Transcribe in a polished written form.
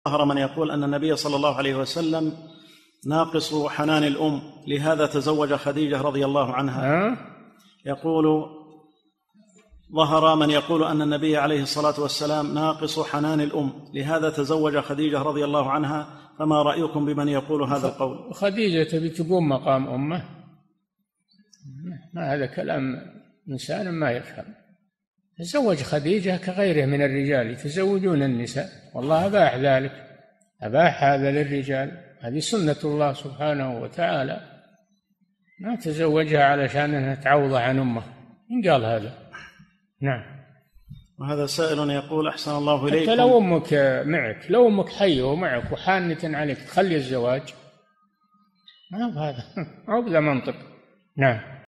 ظهر من يقول أن النبي صلى الله عليه وسلم ناقص حنان الأم، لهذا تزوج خديجة رضي الله عنها. يقول: ظهر من يقول أن النبي عليه الصلاة والسلام ناقص حنان الأم، لهذا تزوج خديجة رضي الله عنها، فما رأيكم بمن يقول هذا القول؟ خديجة تبي تقوم مقام أمه؟ ما هذا كلام إنسان ما يفهم. تزوج خديجة كغيره من الرجال يتزوجون النساء، والله أباح ذلك، أباح هذا للرجال، هذه سنة الله سبحانه وتعالى. ما تزوجها علشان أنها تعوض عن أمه، إن قال هذا. نعم. وهذا سائل يقول: أحسن الله إليكم، لو أمك معك، لو أمك حية ومعك وحانة عليك، تخلي الزواج؟ ما هذا، ما هو ذا منطق. نعم.